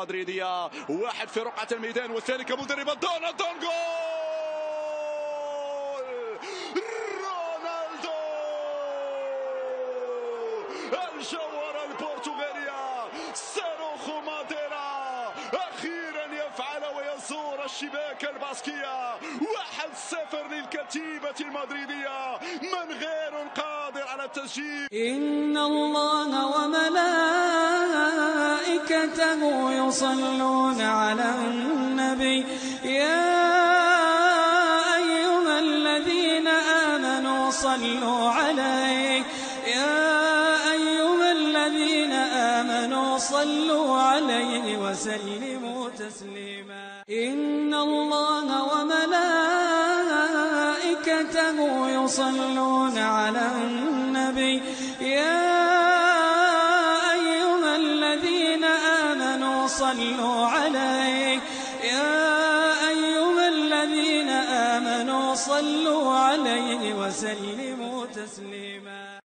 المدريدية. واحد في رقعة الميدان والثاني كمدرب دون جول. رونالدو الجوهرة البرتغالية ساروخو ماديرا أخيرا يفعل ويزور الشباك الباسكية. 1-0 للكتيبة المدريدية. من غير قادر على التسجيل. إن الله وملائكته يصلون على النبي يا أيها الذين آمنوا صلوا عليه وسلموا تسليما. إن الله وملائكته يصلون على النبي يا أيها الذين آمنوا صلوا عليه وسلموا تسليما.